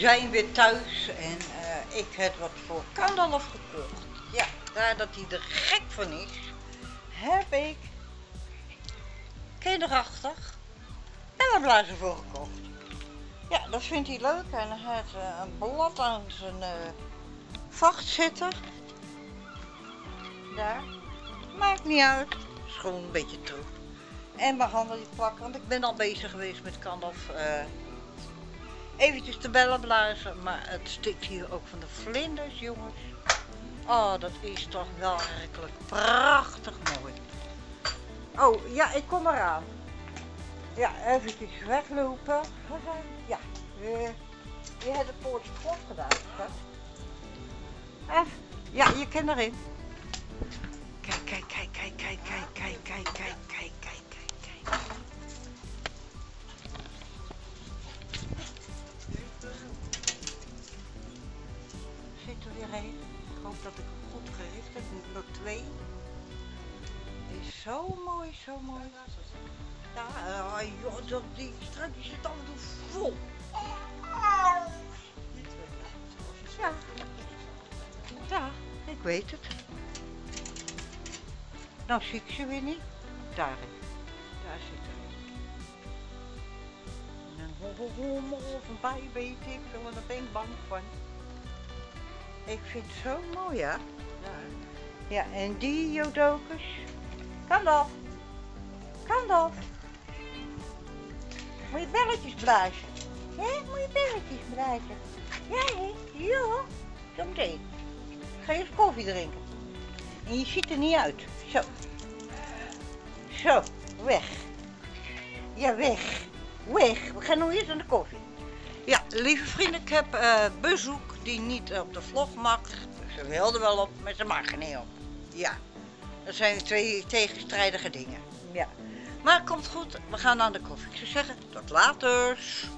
zijn weer thuis en ik heb wat voor Kandalf gekocht. Ja, daar dat hij er gek van is, heb ik kinderachtig bellenblazen voor gekocht. Ja, dat vindt hij leuk en hij heeft een blad aan zijn vacht zitten. Daar. Maakt niet uit. Is gewoon een beetje troep. En mijn handen die plakken, want ik ben al bezig geweest met Kandalf. Eventjes te bellen blazen, maar het stikt hier ook van de vlinders, jongens. Oh, dat is toch wel werkelijk prachtig mooi. Oh, ja, ik kom eraan. Ja, eventjes weglopen. Ja, je hebt de poort op grond gedaan, hè? Ja, je kan erin. Kijk, kijk, kijk, kijk, kijk, kijk, kijk, kijk, kijk, kijk, kijk, kijk. Zit er weer een. Ik hoop dat ik hem goed gericht heb. Nummer 2. Is zo mooi, zo mooi. Ja, joh, die struikje zit af en toe vol. Ja. Ja, ik weet het. Nou zie ik ze weer niet. Daar zit er. Een hommel of een bij, weet ik veel, en daar ben ik bang van. Ik vind het zo mooi, ja. Ja, en die jodokus. Kandalf. Kandalf. Moet je belletjes blazen? Hé, moet je belletjes blazen? Ja, hé? Ja. Zo meteen. Ga je eens koffie drinken. En je ziet er niet uit. Zo. Zo, weg. Ja, weg. Weg. We gaan nu eerst aan de koffie. Ja, lieve vrienden, ik heb bezoek die niet op de vlog mag. Ze wilde wel op, maar ze mag er niet op. Ja, dat zijn twee tegenstrijdige dingen. Ja. Maar het komt goed, we gaan aan de koffie. Ik zou zeggen, tot later.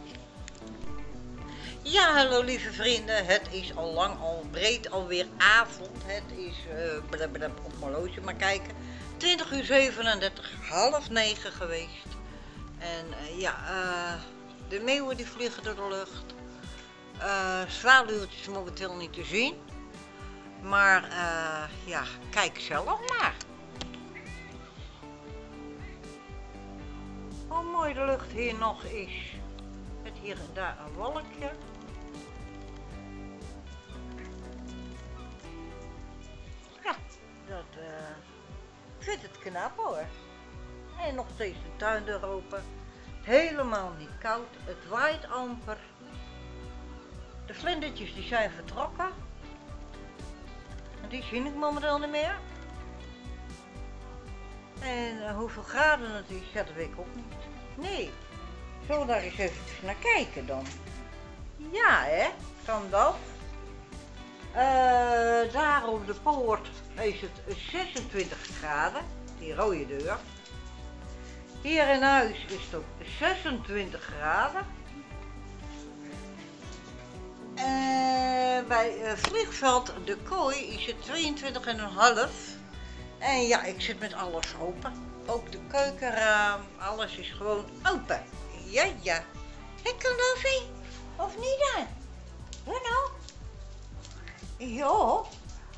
Ja, hallo lieve vrienden, het is al lang, al breed alweer avond. Het is, op mijn horloge maar kijken, 20:37, 8:30 geweest. En de meeuwen die vliegen door de lucht. Zwaluwtjes momenteel niet te zien. Maar ja, kijk zelf maar. Hoe mooi de lucht hier nog is. Met hier en daar een wolkje. Ja, ik vind het knap hoor. En nog steeds de tuindeur open. Helemaal niet koud. Het waait amper. De vlindertjes die zijn vertrokken. En die zie ik momenteel niet meer. En hoeveel graden het is, ja, dat weet ik ook niet. Nee. Zullen we daar eens even naar kijken dan? Ja, hè? Kan dat? Daar op de poort is het 26 graden. Die rode deur. Hier in huis is het ook 26 graden. Bij vliegveld De Kooi is het 22,5. En ja, ik zit met alles open. Ook de keukenraam, alles is gewoon open. Ja, ja. Ik kan er zien. Of niet dan? Hoe nou? Ja.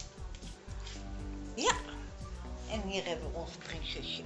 Ja. En hier hebben we onze prinsesje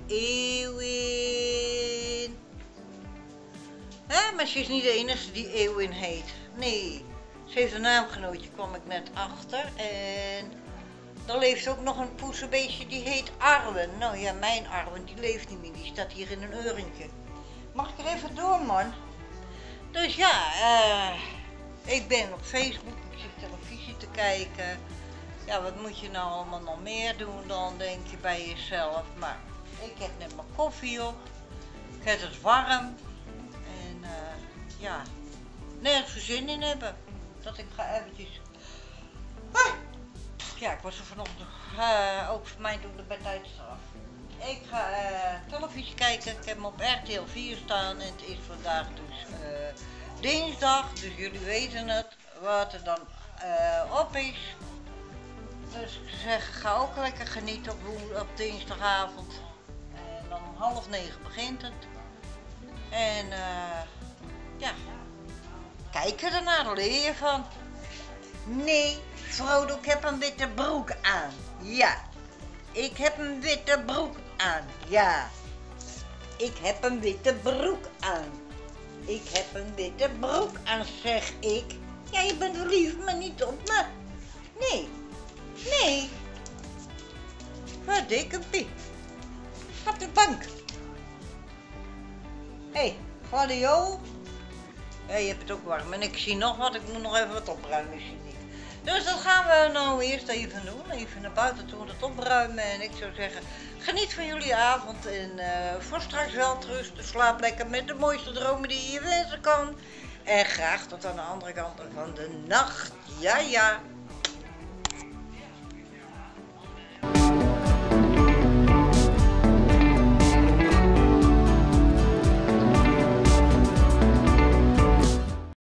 Eeuwin. Maar ze is niet de enige die Eeuwin heet. Nee. Ze heeft een naamgenootje, kwam ik net achter. En dan leeft ook nog een poesenbeestje die heet Arwen. Nou ja, mijn Arwen die leeft niet meer, die staat hier in een urntje. Mag ik er even door, man? Dus ja, ik ben op Facebook, ik zit televisie te kijken. Ja, wat moet je nou allemaal nog meer doen dan, denk je bij jezelf. Maar ik heb net mijn koffie op. Ik heb het warm. En ja, nergens zin in hebben. Dat ik ga eventjes... Ja, ik was er vanochtend ook voor mij doen de bedtijdstraf. Ik ga televisie kijken, ik heb hem op RTL 4 staan en het is vandaag dus dinsdag, dus jullie weten het, wat er dan op is. Dus ik zeg, ga ook lekker genieten op dinsdagavond. En dan om 8:30 begint het. En ja, Kijken ernaar, daar leer je van. Nee, Frodo, ik heb een witte broek aan. Ja. Ik heb een witte broek aan. Ja. Ik heb een witte broek aan. Ik heb een witte broek aan, zeg ik. Ja, je bent verliefd, maar niet op me. Nee. Nee. Verdikkepie. Op de bank. Hé, Gladio. Ja, je hebt het ook warm. En ik zie nog wat, ik moet nog even wat opruimen, zie ik. Dus dat gaan we nou eerst even doen. Even naar buiten toe het opruimen. En ik zou zeggen, geniet van jullie avond. En voor straks welterust. Slaap lekker met de mooiste dromen die je wensen kan. En graag tot aan de andere kant van de nacht. Ja, ja.